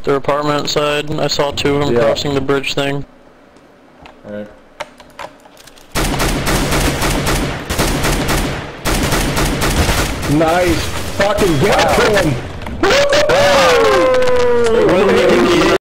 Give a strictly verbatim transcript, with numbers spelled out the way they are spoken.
Their apartment side. I saw two of them Yeah. crossing the bridge thing. Alright. Nice. Fucking get Wow. it to him. Wow.